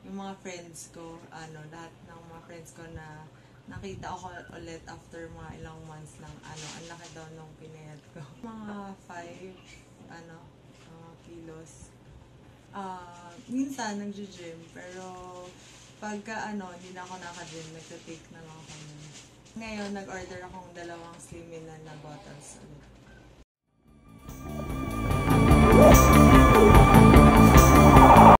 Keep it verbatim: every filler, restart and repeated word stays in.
yung mga friends ko, ano, lahat ng mga friends ko na nakita ako ulit after mga ilang months ng ano, ang laki daw nung pinayat ko. Mga five, ano, uh, kilos. Ah, minsan nagji-gym, pero pagka ano, hindi na ako naka-gym, nagta-take na lang ako nun. Ngayon, nag-order akong dalawang slimin na na bottles ulit.